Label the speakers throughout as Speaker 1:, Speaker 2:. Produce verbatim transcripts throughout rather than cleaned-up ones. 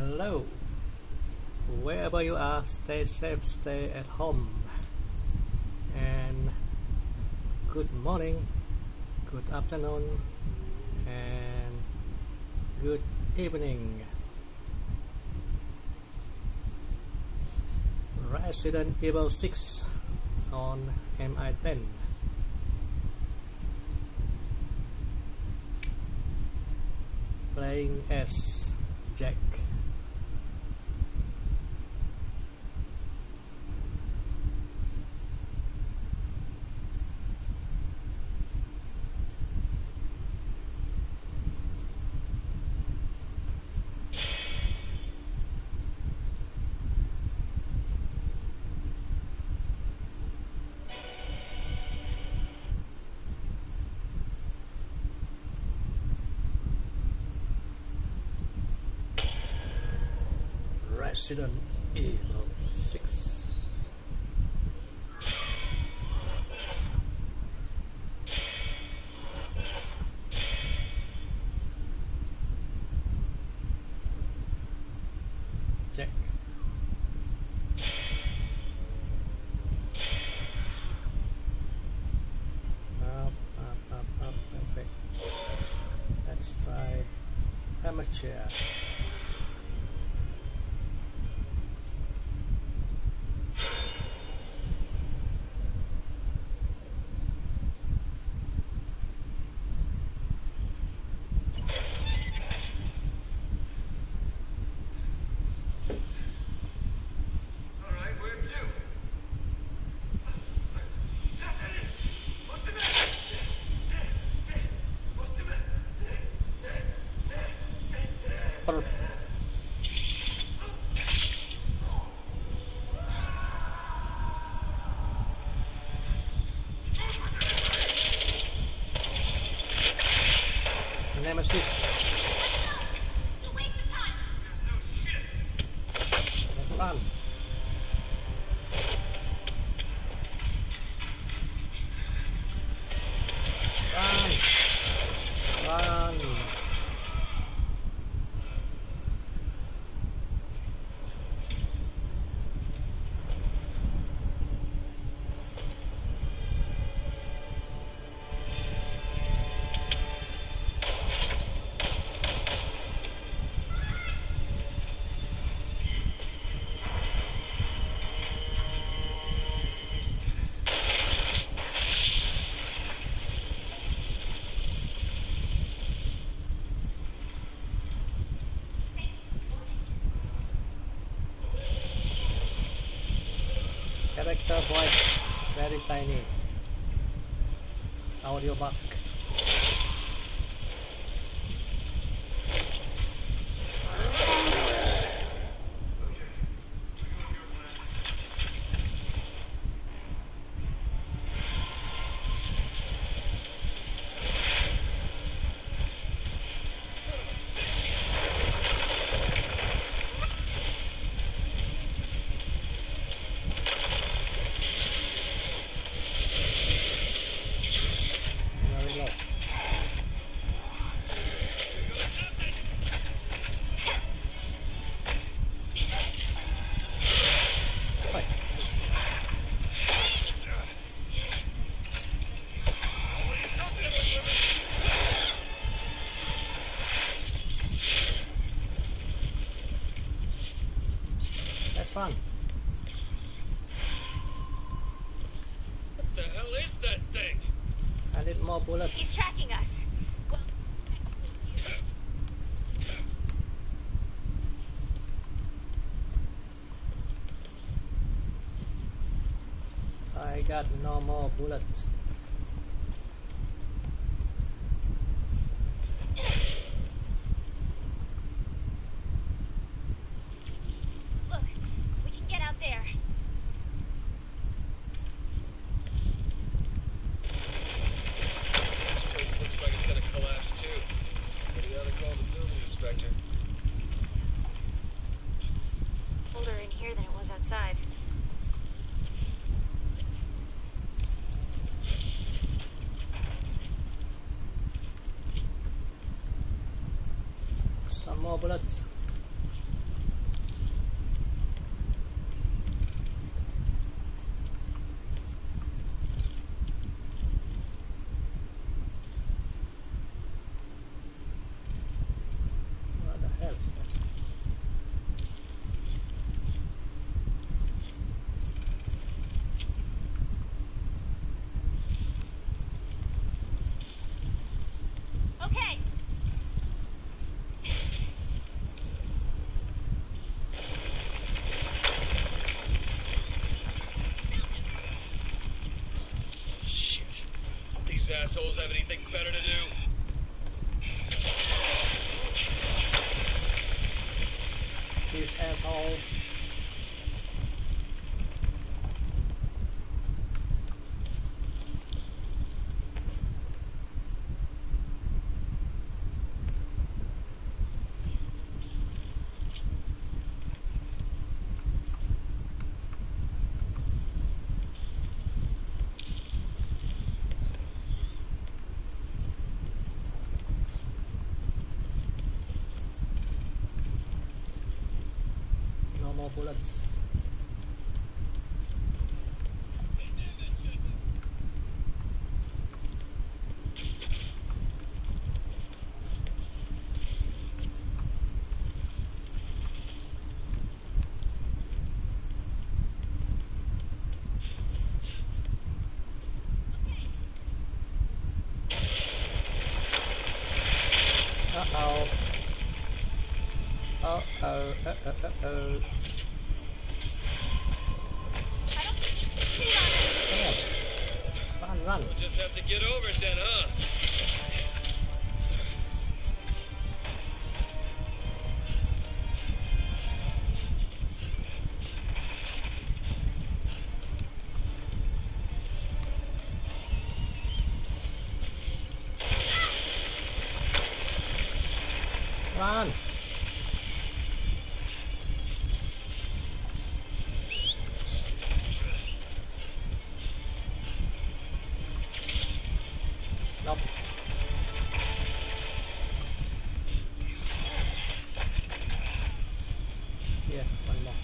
Speaker 1: Hello, wherever you are, stay safe, stay at home, and good morning, good afternoon, and good evening. Resident Evil six on M I ten. Playing as Jack. Resident Evil six. Jack. Up, up, up, up, perfect. Let's try amateur. Nemesis. That's fun. Run! Run! Character voice very tiny. Audio bug. That's fun.
Speaker 2: What the hell is that thing?
Speaker 1: I need more bullets.
Speaker 3: He's tracking us. Well,
Speaker 1: I got no more bullets.
Speaker 3: look, we can get out there.
Speaker 2: This place looks like it's gonna collapse too. Somebody ought to call the building inspector.
Speaker 3: Colder in here than it was outside.
Speaker 1: Some more bullets.
Speaker 2: assholes have anything better to do?
Speaker 1: This asshole. No more bullets. Uh-oh. Uh-oh, uh-oh, uh-oh. Damn. Run, run.
Speaker 2: We'll just have to get over it then, huh?
Speaker 1: Run. Nope. Yeah, one more.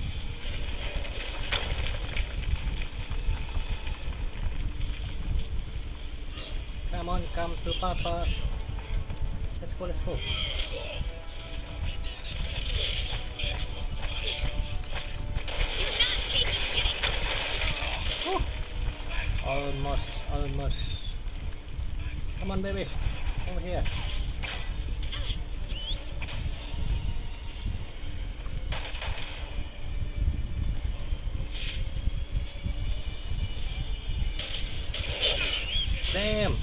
Speaker 1: Come on, come to Papa. Let's go, let's go. Oh. Almost, almost. Come on, baby. Over here. Damn.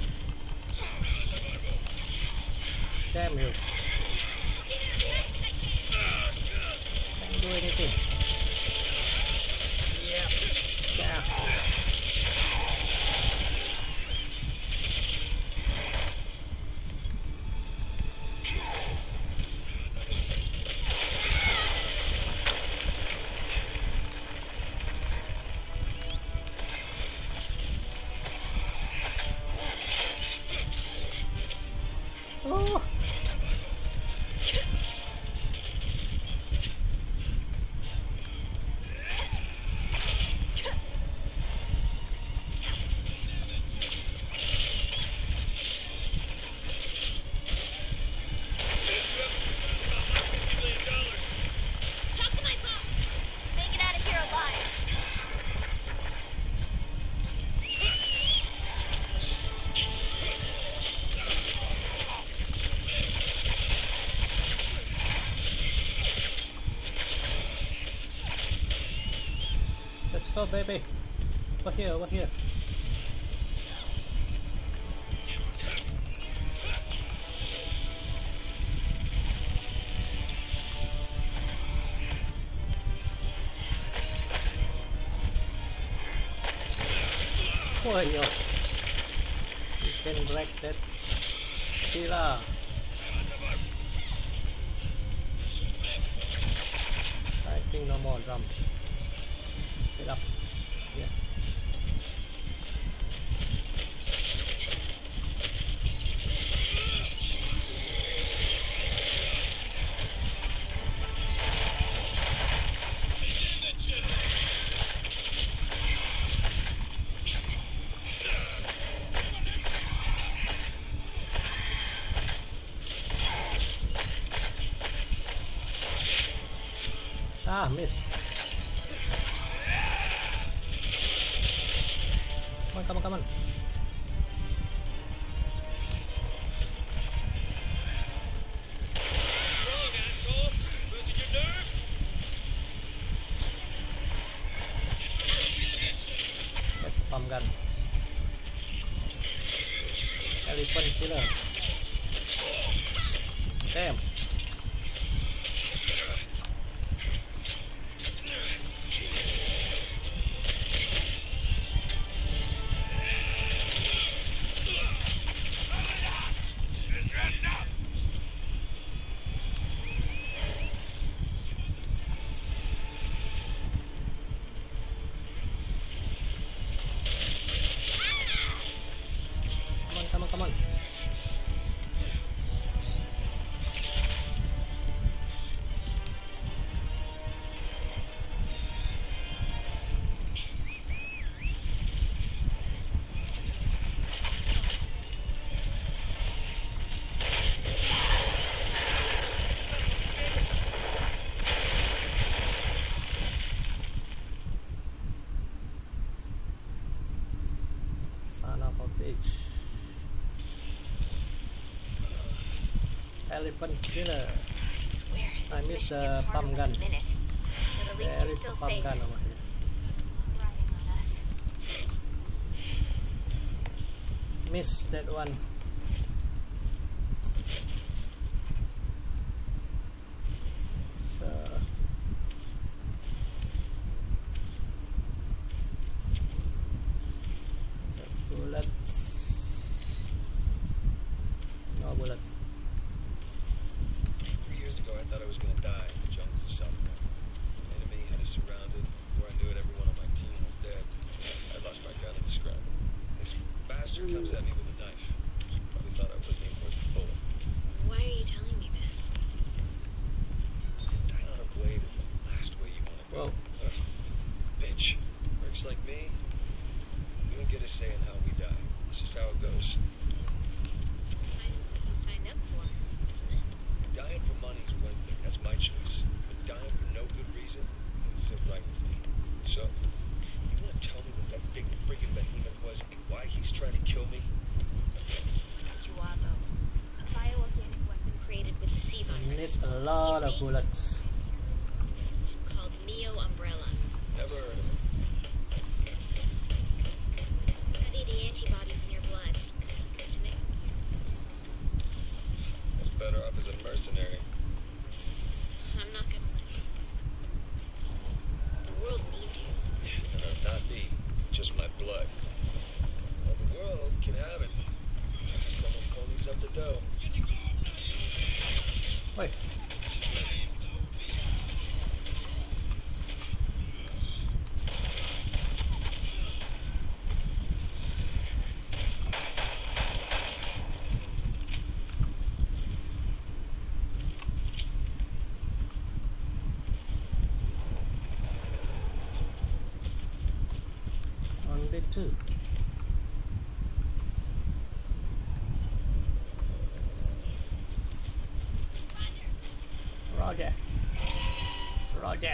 Speaker 1: Damn you. Can't do anything. Yeah. Yeah. Oh.
Speaker 3: Talk to my boss. Make it out of here alive.
Speaker 1: Let's go, baby. Over here, over here. Oh, yo. You can break that pillar. I think no more drums. Speed up. Yeah. Ah, miss. Come on, come on, come on.
Speaker 2: Wrong, asshole! Losing your nerve?
Speaker 1: That's the pump gun. killer. Damn. Come on, come on. Son of a bitch. Elephant killer.
Speaker 3: I swear,
Speaker 1: I
Speaker 3: this
Speaker 1: missed
Speaker 3: mission
Speaker 1: the
Speaker 3: gets harder
Speaker 1: pump
Speaker 3: by
Speaker 1: gun.
Speaker 3: the minute. But at least
Speaker 1: There
Speaker 3: you're
Speaker 1: is
Speaker 3: still
Speaker 1: a pump
Speaker 3: safe.
Speaker 1: gun over here.
Speaker 3: Riding on us.
Speaker 1: Missed that one. So the bullets. No bullet.
Speaker 2: Three years ago, I thought I was gonna die in the jungles of South America. The enemy had us surrounded. Before I knew it, everyone on my team was dead. I lost my gun in the scramble. This bastard comes at me with a knife. Probably thought I wasn't even worth the bullet.
Speaker 3: Why are you telling me this?
Speaker 2: Dying on a blade is the last way you want to go.
Speaker 1: Whoa.
Speaker 2: Ugh. Bitch. Works like me. We don't get a say in how we die. It's just how it goes.
Speaker 3: Kind of what you signed up for, isn't it?
Speaker 2: Dying for money is one thing. That's my choice. But dying for no good reason doesn't sit right with me. So, you want to tell me what that big friggin' behemoth was and why he's trying to kill me?
Speaker 3: Juabo. A bioorganic weapon created with the C
Speaker 1: I need
Speaker 3: virus.
Speaker 1: a lot of
Speaker 3: He's made
Speaker 1: bullets.
Speaker 3: called Neo Umbrella.
Speaker 2: Never heard of him.
Speaker 3: Study the antibodies in your blood. And they
Speaker 2: That's better off as a mercenary.
Speaker 3: I'm not gonna let you. The world needs you.
Speaker 2: No, not me. Just my blood. Well, the world can have it. Just someone ponies up the dough.
Speaker 1: Wait. Only two. Roger. Roger.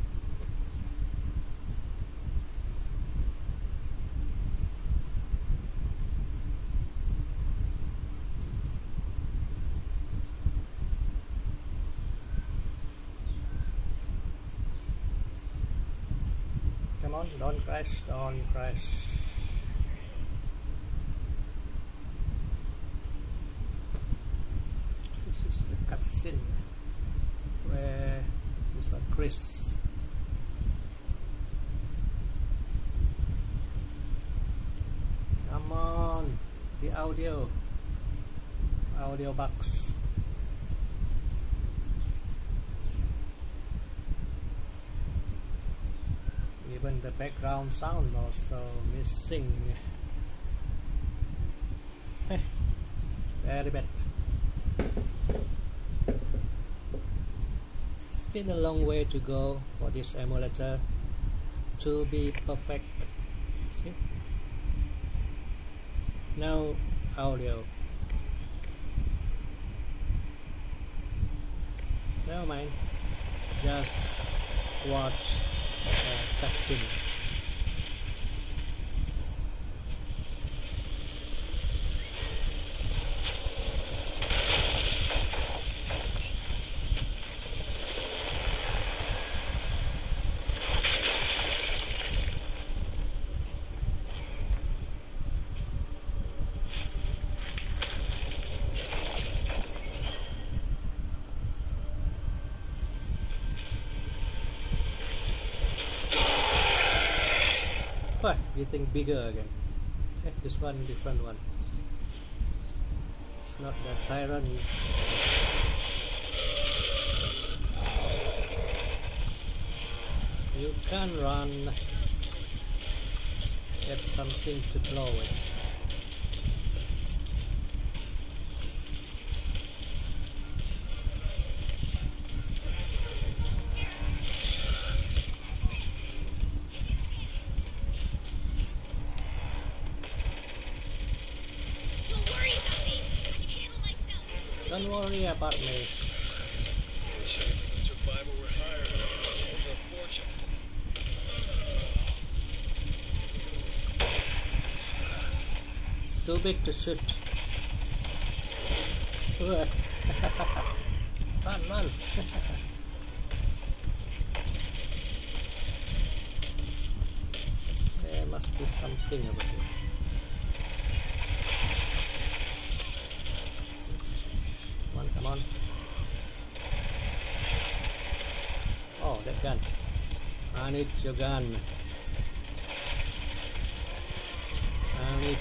Speaker 1: Come on, don't crash, don't crash. This is the cutscene where this one Chris. Come on, the audio, audio box. Even the background sound also missing. Eh, very bad. Still a long way to go for this emulator to be perfect. See? No audio. Never mind. Just watch the cutscene. What? Getting bigger again. Okay, this one different one. It's not the tyrant. You can run. Get something to blow it. Don't worry about me.
Speaker 2: Shades as a survivor were hired. Soldier of fortune.
Speaker 1: Too big to shoot. Run, run. There must be something over here. Come on, come on. Oh, that gun. I need your gun. I need.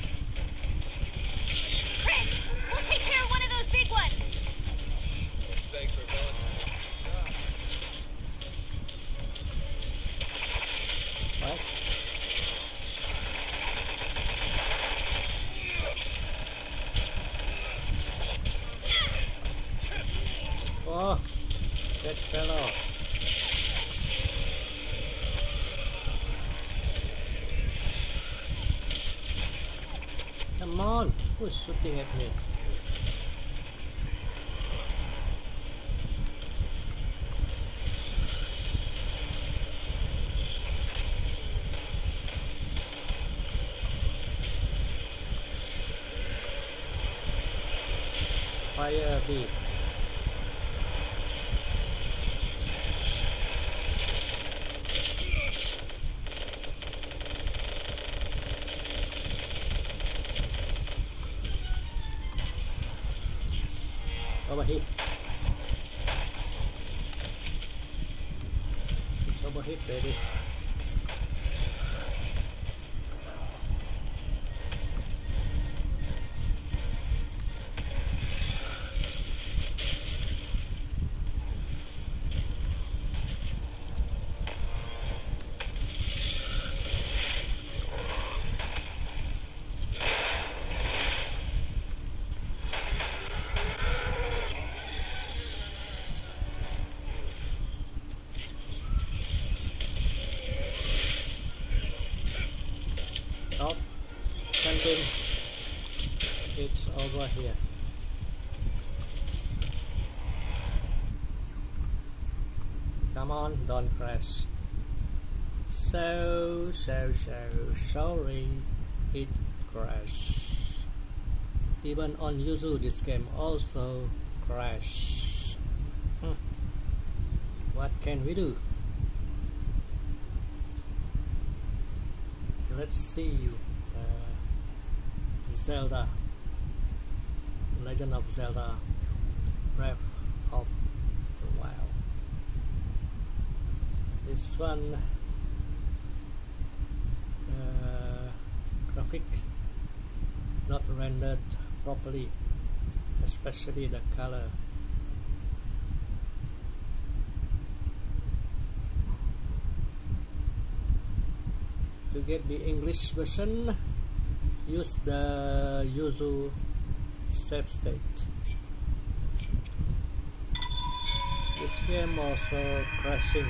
Speaker 3: Chris, we'll take care of one of those big ones.
Speaker 2: Thanks for volunteering.
Speaker 1: What? Oh, that fellow. Come on, who's shooting at me? Fire B. Overheat. It's overheat, baby. Oh, something. It's over here. Come on, don't crash. So, so, so sorry. It crashed. Even on Yuzu, this game also crashed. Hmm. What can we do? Let's see uh, Zelda, Legend of Zelda, Breath of the Wild. This one uh, graphic not rendered properly, especially the color. To get the English version, use the Yuzu save state. This game also crashing.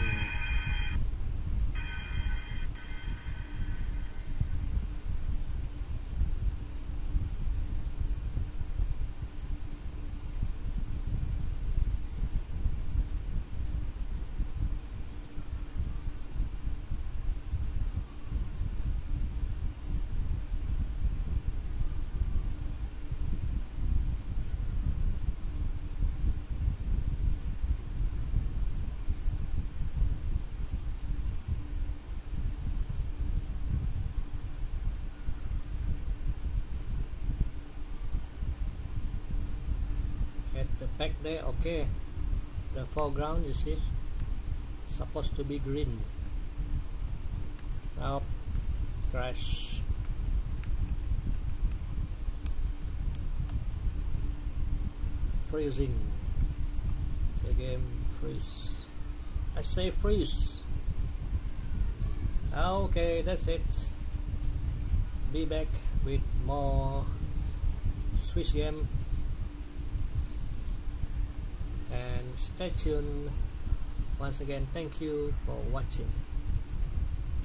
Speaker 1: At the back there, okay, the foreground, you see, supposed to be green. Now crash. Freezing. The game freeze. I say freeze. Okay, that's it. Be back with more Switch game, and stay tuned. Once again, thank you for watching.